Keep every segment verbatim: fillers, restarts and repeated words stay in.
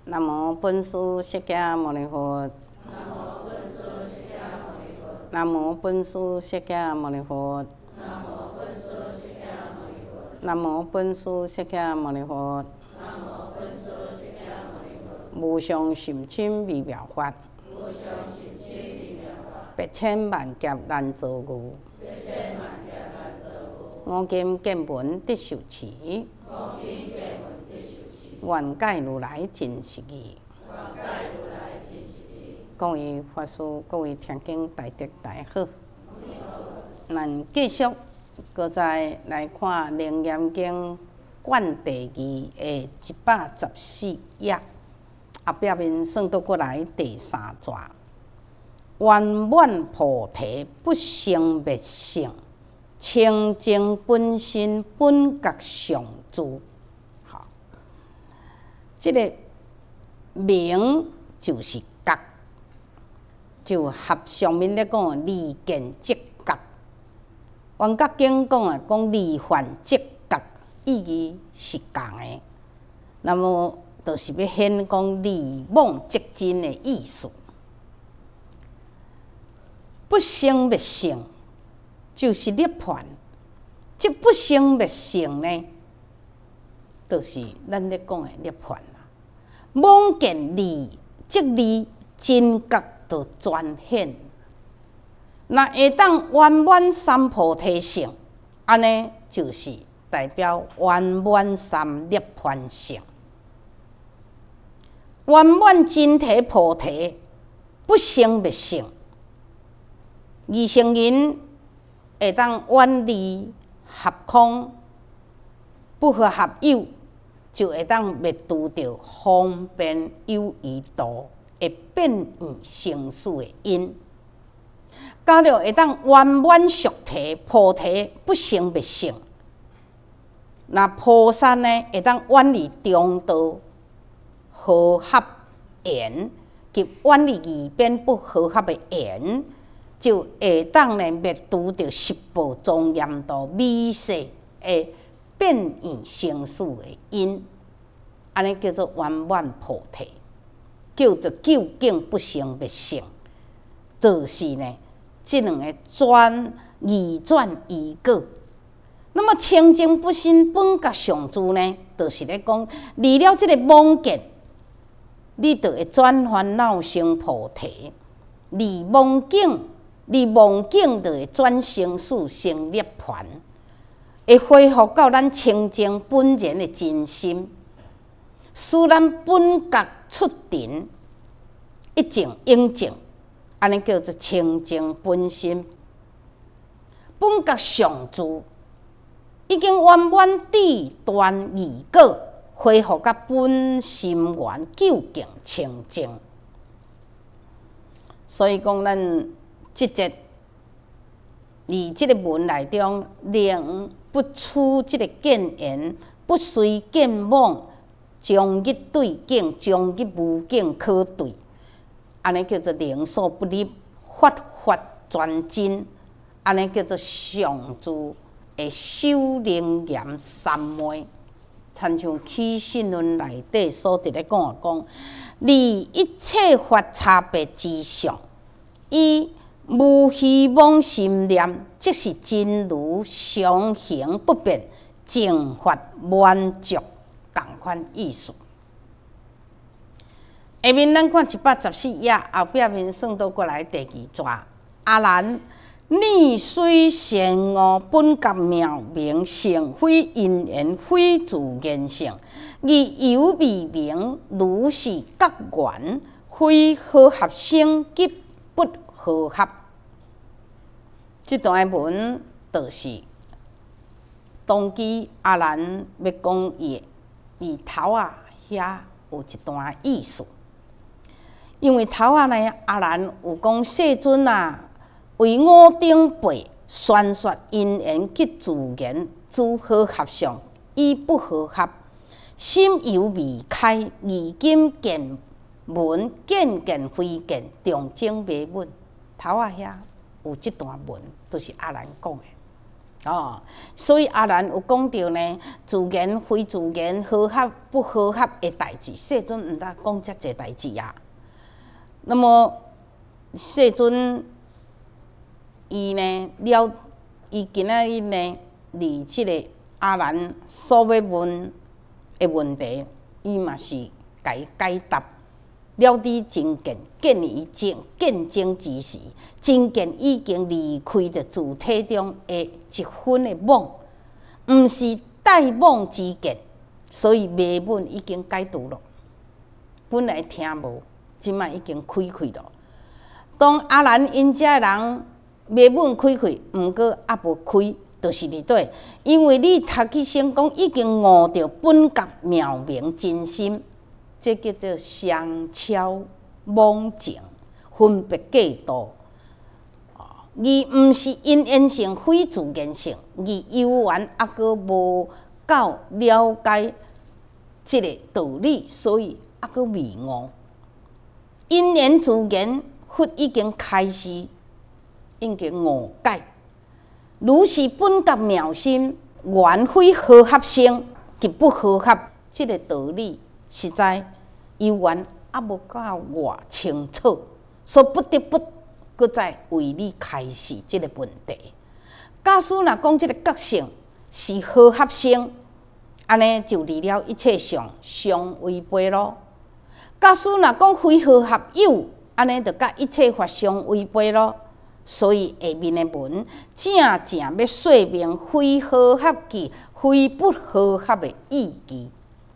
南无本师释迦牟尼佛。南无本师释迦牟尼佛。南无本师释迦牟尼佛。无上甚深微妙法，百千万劫难遭遇。我今见闻得受持，愿解如来真实义。各位法师，各位听经大德大好，咱继续搁再来看《楞严经》卷第二的一百十四页，后壁面算倒过来第三节。圆满菩提不生灭性，清净本心本觉常住。好，这个明就是觉，就合上面咧讲离见即觉。圆觉经讲啊，讲离幻即觉，意义是共的。那么，就是要显讲离妄即真的意思。不生灭性就是涅槃，这不生灭性呢，就是咱咧讲的涅槃啦。妄见离即离真觉就全显，那会当圆满三菩提性，安尼就是代表圆满三涅槃性。圆满真体菩提不生灭性。二乘人会当远离合空，不合合有，就会当灭除着方便有余度会变现生死的因。假如会当圆满俗体菩提不生灭性，那菩萨呢会当远离中道和合缘，及远离二边不和合的缘。就会当呢灭除着十报庄严度美色的变现生死的因，安尼叫做圆满菩提，叫做究竟不生灭性，就是呢这两个转二转二果。那么清净不生本觉常住呢，就是咧讲离了这个妄见，你就会转烦恼成菩提，离妄境。离妄境就会转生死成涅槃，会恢复到咱清净本然的真心，使咱本觉出尘，一净永净，安尼叫做清净本心。本觉常住，已经圆满智断二果，恢复到本心原究竟清净。所以讲，咱即节伫即个文内中，令不取即个见言，不随见妄，将一对境，将一无境可对，安尼叫做灵所不立，法法专真，安尼叫做常住的修楞严三昧。参像起信论内底所伫咧讲啊，讲离一切法差别之上，以无希望心念，即是真如常行不变，净法满足，同款意思。下面咱看一百十四页，后壁面算倒过来第二节。阿难，你虽善恶本觉妙明，性非因缘，非自然性，而有未明，如是觉缘，非和合性，即不和合。这段文就是当期阿难要讲伊伊头啊遐有一段意思，因为头啊呢阿难有讲世尊啊，为五顶辈宣说因缘及自然诸和合相，以不和合，心犹未开，而今见闻见见非见，重经未稳。头啊遐有这段文，都是阿难讲的。 哦，所以阿难有讲到呢，自然非自然，和合不和合的代志，世尊毋捌讲遮济代志啊。那么世尊伊呢了，伊今仔日呢，离即个阿难所要问的问题，伊嘛是甲伊解答。了知真见，见于见见证之时，真见已经离开着自体中的一分的妄，毋是带妄之见，所以迷问已经解除了。本来听无，即摆已经开开了。当阿难因遮人迷问开开，毋过还无开，就是伫底，因为你读起成功已经悟着本觉妙明真心。这叫做相超妄境，分别过度。而毋是因缘性，非自然性，而游玩还阁无够了解这个道理，所以还阁迷误。因缘自然，佛已经开始，已经误解。如是本觉妙心，原非和合性，及不和合，这个道理。实在，伊原还无够偌清楚，所以不得不搁再为你开示即个问题。假使若讲即个觉性是和合性，安尼就离了一切相相违背咯。假使若讲非和合有，安尼就甲一切法相违背咯。所以下面的文正正要说明非和合句、非不和合的意义。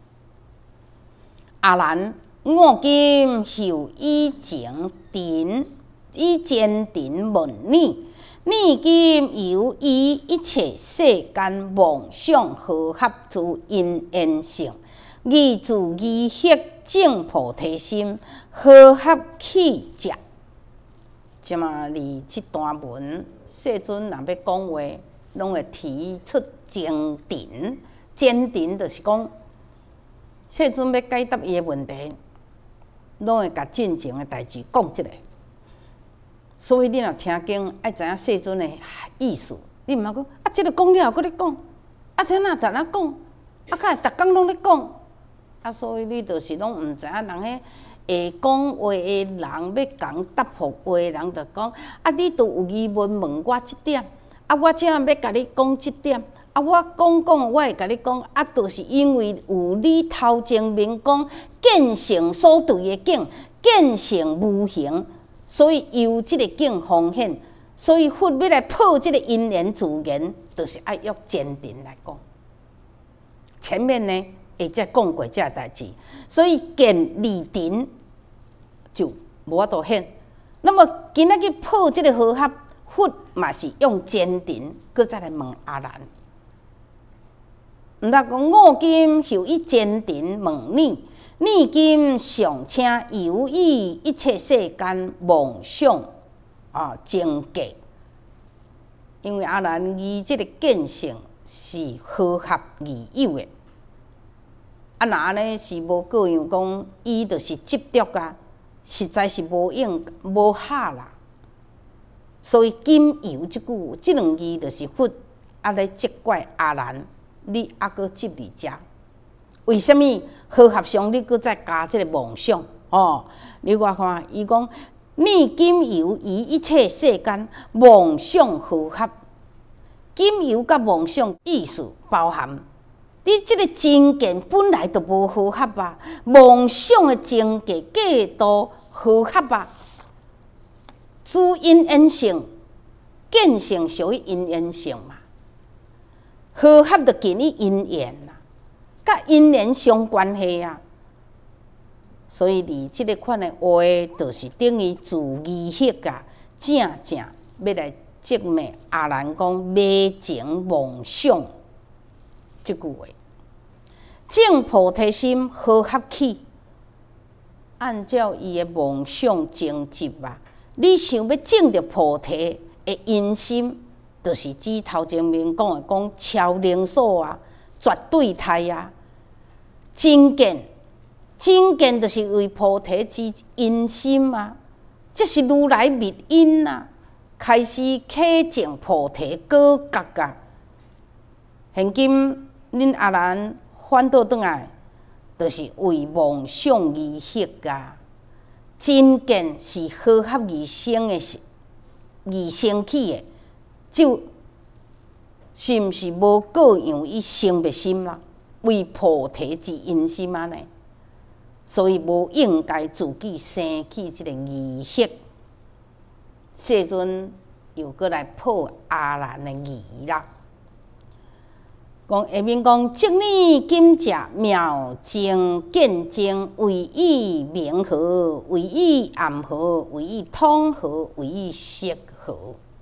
阿难，我今受以前定，以前定问你，你今由以一切世间妄想和合之因缘性，依自依迄正菩提心，和合起者。即嘛，离即段文，世尊若要讲话，拢会提出坚定。坚定就是讲。世尊要解答伊的问题，拢会甲进前的代志讲一下。所以你若听经，爱知影世尊的意思。你毋好讲啊，即个讲了，搁咧讲，啊，听哪在哪讲，啊，甲逐工拢咧讲，啊，所以你就是拢毋知影人迄会讲话的人要讲答复话的人，就讲啊，你都有疑问问我即点，啊，我只要甲你讲即点。啊，我讲讲，我会甲你讲，啊，就是因为有你头前面讲见性所对的境，见性无形，所以由即个境方现，所以佛要来破即个因缘自然，就是爱用坚定来讲。前面呢，会则讲过这代志，所以见离定就无法度现。那么今仔日破即个和合，佛嘛是用坚定，搁再来问阿难。毋通讲我今受以坚定问你，你今尚请由以一切世间妄想啊境界，因为阿难伊即个见性是和合而有的，啊那安尼是无各样讲，伊就是执着啊，实在是无用无效啦。所以今由即句即两字就是佛啊来责怪阿难。你还阁执伫遮？为什么和合上你阁再加即个妄想？哦，你我看，伊讲你今由以一切世间妄想和合，今由甲妄想意思包含，你即个真见本来就无和合啊，妄想的真见过度和合啊，主因缘性，见性属于因缘性嘛。和合就近于因缘啦，甲因缘相关系啊。所以你即个款的话，就是等于自意识啊，正正要来证明阿难讲迷情妄想即句话。正菩提心和合起，按照伊的妄想情执啊，你想要证着菩提的因心。就是指头前面讲的讲超灵所啊，绝对态啊，真见，真见就是为菩提之因心啊，这是如来密因啊，开始启证菩提果觉啊， 现今恁阿兰反倒转来，就是为梦想而活啊！真见是好合而生的，而生起的，就是毋是无各样以生灭心啦？为菩提之因心安尼，所以无应该自己生起即个疑惑。世尊又过来破阿兰的疑啦，讲下面讲：即你今者妙正见证，为以明和，为以暗和，为以通和，为以色和。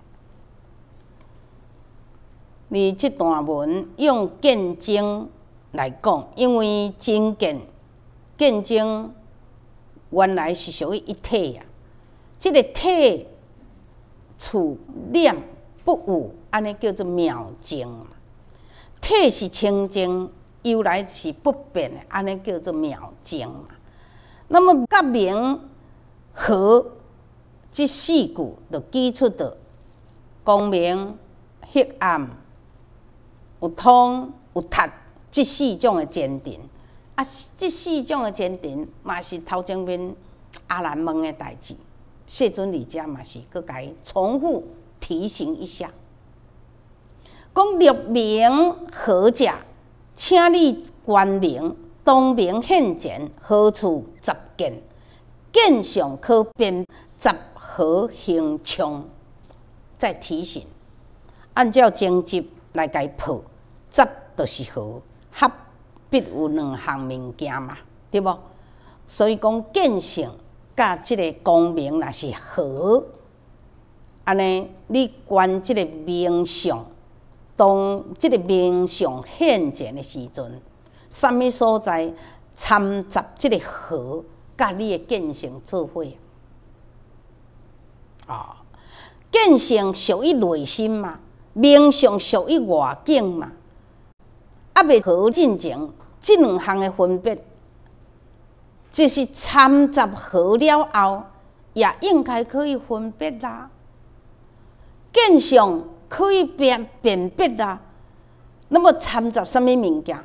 你这段文用见证来讲，因为真见见证原来是属于一体啊，这个体处念不误，安尼叫做妙正嘛。体是清净，由来是不变的，安尼叫做妙正嘛。那么甲明和这四句就基出的光明、黑暗、有通有塌这四种的鉴定。啊，这四种的鉴定嘛是头前面阿兰问的代志。世尊伫遮嘛是搁甲伊重复提醒一下，讲六明何者？请你观明，当明现前，何处十见？见上可辨十何行冲？再提醒，按照经集来甲伊破，十就是何，合必有两项物件嘛，对无？所以讲见性甲即个光明若是合，安尼你观即个明相，当即个明相现前的时阵，什么所在参杂即个合，甲你的见性做伙啊？见性属于内心嘛，明相属于外境嘛，啊未合进前，即两项的分别。就是参杂合了后，也应该可以分别啦。见相可以辨辨别啦。那么参杂什么物件？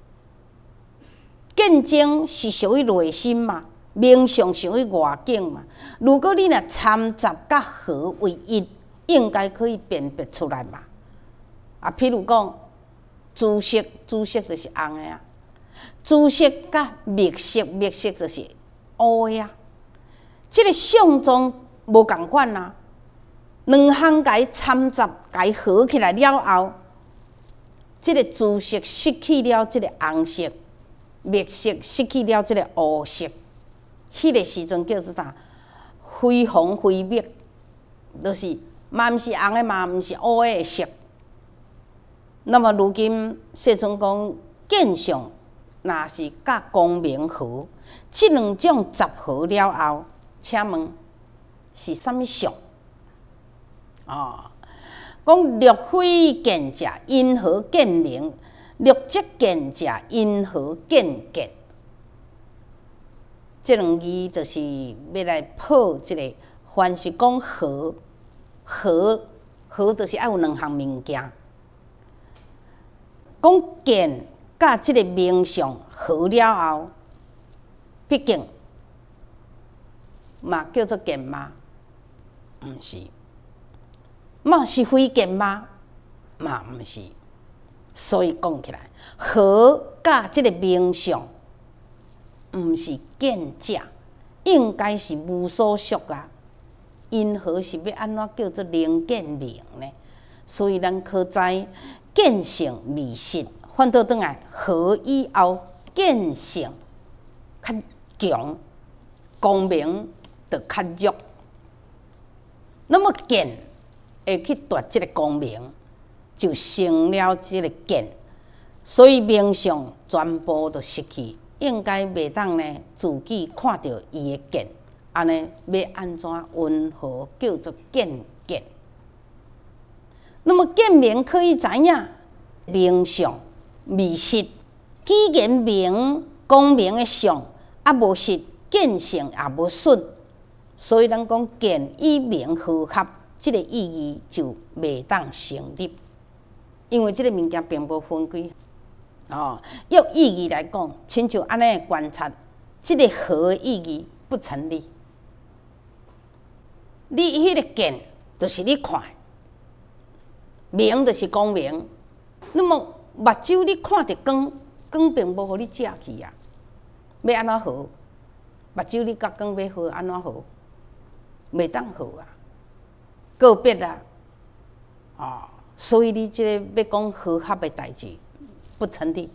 见证是属于内心嘛，明相属于外境嘛。如果你若参杂甲合为一，应该可以辨别出来嘛。啊，譬如讲，紫色，紫色就是红的啊。紫色甲墨色，墨色就是乌的啊。即、这个相状无共款啊，两项甲伊参杂，甲伊合起来了后，即、这个紫色失去了即个红色，墨色失去了即个乌色。迄、那个时阵叫做啥？非红非墨，就是嘛毋是红的，嘛毋是乌的色。那么如今世尊讲见相。若是甲光明合，即两种集合了后，请问是啥物相？哦，讲六非见者，因何见明？六即见者，因何见见？即两字就是要来破即个，凡是讲合，合合就是要有两项物件，讲见。甲即个明相合了后，毕竟嘛叫做见吗？毋是，嘛是非见吗？嘛毋是。所以讲起来，合甲即个明相，毋是见者，应该是无所属啊。因何是要安怎叫做能见明呢？所以咱可知见性未实。反倒转来，合以后见性较强，光明就较弱。那么见会去夺这个光明，就成了这个见，所以明相全部都失去。应该袂当呢，自己看到伊的见，安尼要安怎温和叫做见见？那么见明可以知影明相。未实，既然明光明的相啊无实，见性也无损，所以咱讲见与明和合，这个意义就袂当成立。 因为即个物件并无分开。哦，用意义来讲，亲像安尼观察，即个和的意义不成立。你迄个见，就是你看的；明就是光明。那么目睭你看着光，光并无互你遮去啊。要安怎好？目睭你甲光要好安怎好？袂当好啊，个别啊，哦，所以你即个要讲和合的代志不成立。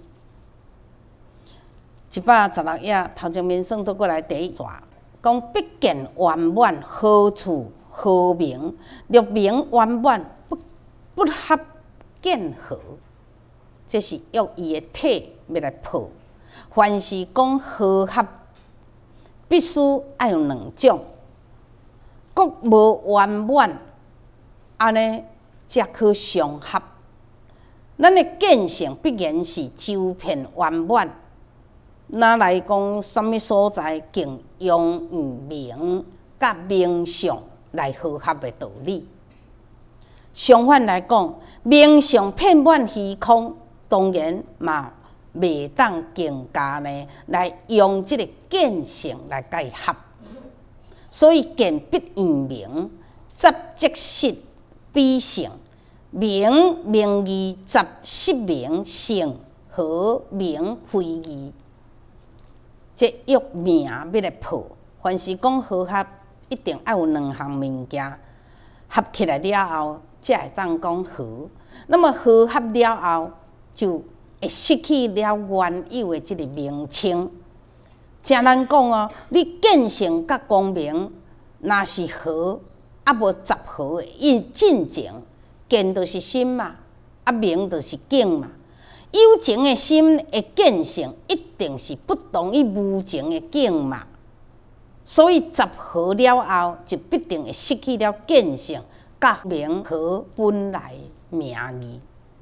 一百十六页头前面算倒过来第一段，讲不见圆满，何处和明？若明圆满，不不合见和。这是用伊的体要来破。凡是讲和合，必须要有两种。国无圆满，安尼才可相合。咱的见性必然是周遍圆满。那来讲，什么所在竟用明甲明相来和合的道理？相反来讲，明相遍满虚空，当然嘛袂当更加呢来用这个见性来解合。所以见必圆明，杂即实比性，明明义杂实明，性和明非义。这用名要来破，凡是讲和合，一定要有两项物件合起来了后，才会当讲和。那么和合了后，就会失去了原有的这个名称。正咱讲哦，你见性甲光明，若是和，啊无杂和的，因进前见就是心嘛，啊明就是境嘛。有情的心的见性，一定是不同于无情的境嘛。所以杂和了后，就必定会失去了见性甲明和本来名义。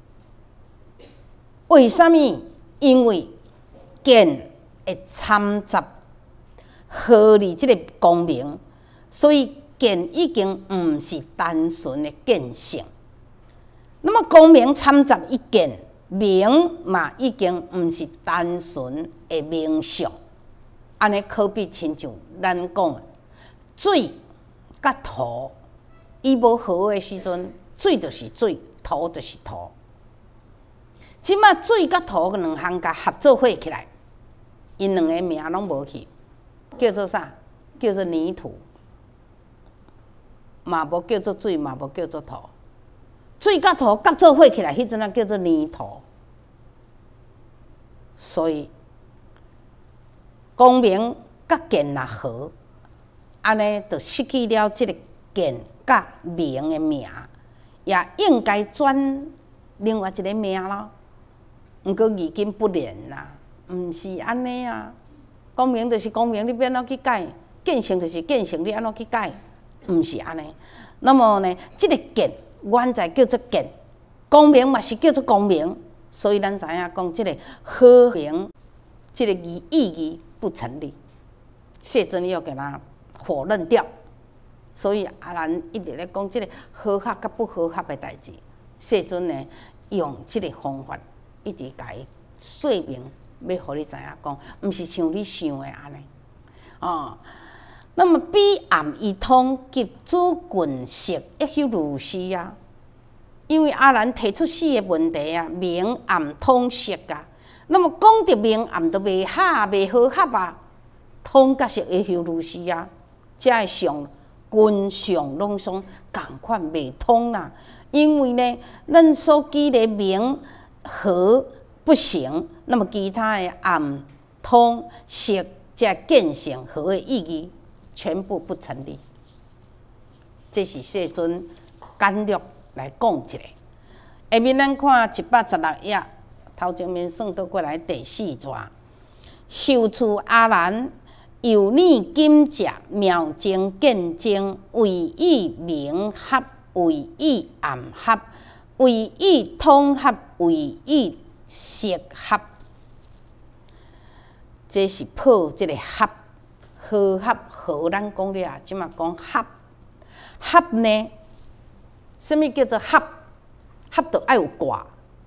为什么？因为见会掺杂和里这个光明，所以见已经唔是单纯的见性。那么光明掺杂一见，明嘛已经唔是单纯的明相。安尼可比亲像咱讲水甲土，伊无和的时阵，水就是水，土就是土。即马水甲土两项甲合作伙起来，因两个名拢无去，叫做啥？叫做泥土，嘛无叫做水，嘛无叫做土。水甲土合作伙起来，迄阵啊叫做泥土。所以光明甲见若和，安尼就失去了即个见甲明的名，也应该转另外一个名咯。毋过如今不然啦，毋是安尼啊。光明就是光明，你要安怎去改？见性就是见性，你安怎去改？毋是安尼。那么呢，即、这个见原在叫做见，光明嘛是叫做光明，所以咱知影讲即个和平，即、这个意义不成立。世尊要给他否认掉，所以阿难一直咧讲即个和合甲不和合的代志。世尊呢用即个方法。一直甲伊说明，要互你知影讲，毋是像你想的安尼。哦，那么彼暗一通，及诸棍色，一休如是啊。因为阿难提出四个问题啊，明暗通色啊。那么讲到明暗，都袂合，袂和合啊。通甲色一休如是啊，遮个相棍相拢相共款袂通啦。因为呢，咱所记的明。和不行，那么其他的暗、通、色、加见性和的意义全部不成立。这是世尊简略来讲一下。下面咱看一百十六页头前面算倒过来第四段。受持阿难，由你今者妙精见精，唯以明合，唯以暗合。唯以通合，唯以色合，这是破这个合和合和。咱讲了，即嘛讲合合呢？什么叫做合？合就要有卦，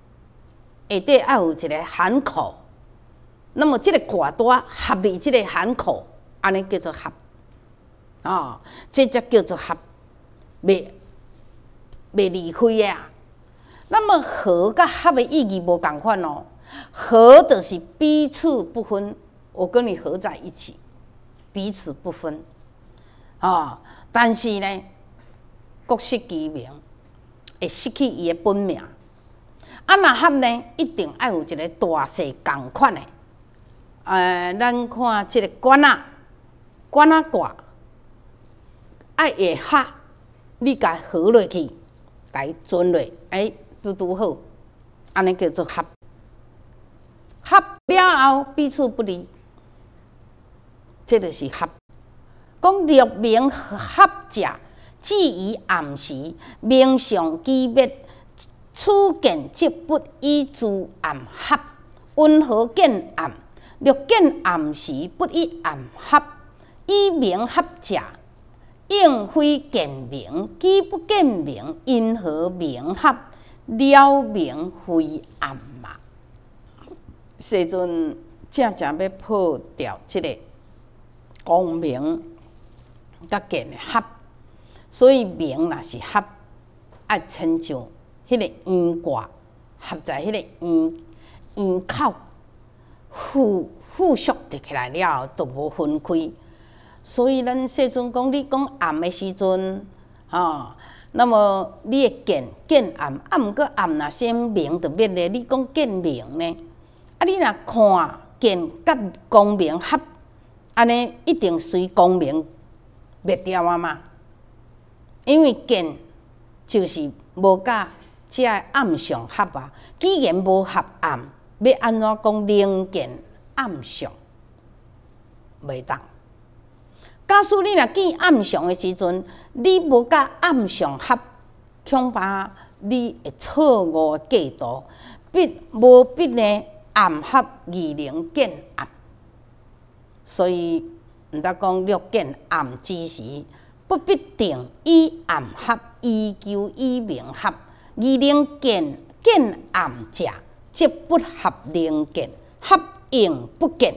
下底要有一个含口，那么这个挂带合理，这个含口，安尼叫做合啊、哦，这才叫做合，袂袂离开的啊。那么合甲合的意义无共款哦，合就是彼此不分，我跟你合在一起，彼此不分啊、哦。但是呢，各失其名，会失去伊的本命。啊，若合呢，一定要有一个大细共款的。呃，咱看即个管仔，管仔挂，爱会合，你甲合落去，甲伊存落，哎，拄拄好，安尼叫做合。合了后，彼此不离，这就是合。讲六明合者，至于暗时，明上机灭。初见即不以诸暗合，温和见暗，略见暗时不以暗合。以明合者，应非见明；既不见明，因何明合？了明非暗嘛。世尊正正要破掉即个光明甲见的合，所以明若是合，爱亲像。迄个圆卦合在迄个圆圆口，附附属伫起来了后，都无分开。所以咱世尊讲，你讲暗的时阵，吼、哦，那么你会见见暗，啊，毋过暗若先明就灭咧。你讲见明呢？啊，你若看见甲光明合，安尼一定随光明灭掉啊嘛。因为见就是无甲。即个暗相合啊，既然无合暗，要安怎讲能见暗相？袂当。假使你若见暗相的时阵，你无甲暗相合，恐怕你会错误的计度，必无必呢暗合而能见暗。所以毋得讲略见暗之时，不必定以暗合，依旧以明合。而能见见暗者，即不合能见，合应不见。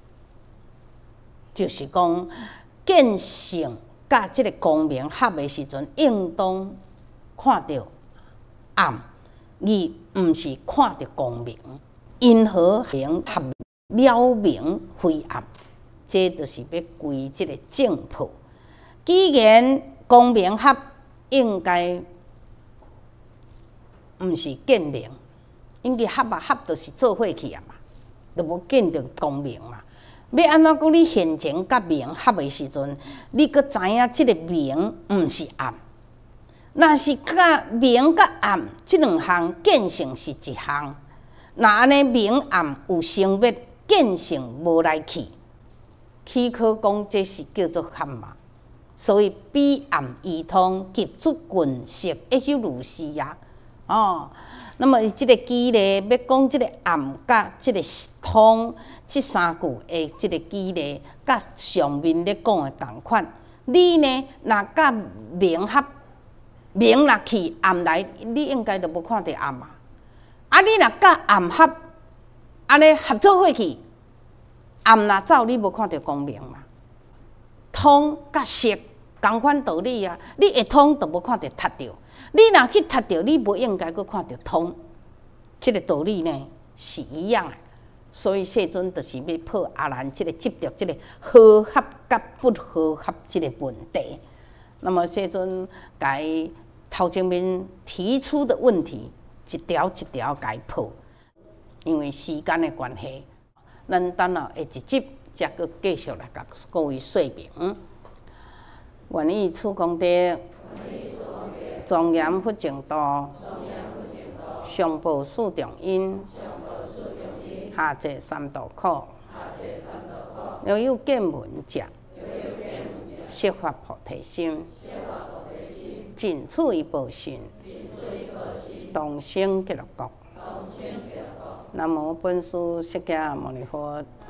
就是讲见性甲即个光明合的时阵，应当看到暗，而毋是看到光明。因何明合了明非暗？这就是要归即个正破。既然光明合，应该。毋是见明，因为合啊合就是做伙去啊嘛，就无见着光明嘛。要安怎讲？你现前甲明合的时阵，你阁知影即个明毋是暗。若是甲明甲暗即两项见性是一项，那安尼明暗有生灭，见性无来去，岂可讲这是叫做合嘛？所以彼暗异通，极足群色，一休如是呀。哦，那么即个机例要讲即个暗甲即个通，即三句诶，即个机例甲上面咧讲诶同款。你呢，若甲明合，明若去暗来，你应该就无看到暗嘛。啊，你若甲暗合，安尼合作伙去，暗若走，你无看到光明嘛。通甲色同款道理啊，你会通就无看到塌着。你若去读着，你无应该阁看到通，这个道理呢是一样的。所以世尊就是要破阿难这个执着这个合合甲不合合这个问题。那么世尊甲伊头前面提出的问题，一条一条甲伊破。因为时间的关系，咱等下下一集才阁继续来甲各位说明。愿以此功德。庄严佛净土，上报四重因，下济三途苦。若有见闻者，悉发菩提心，尽此一报身，同生极乐国。南无本师释迦牟尼佛。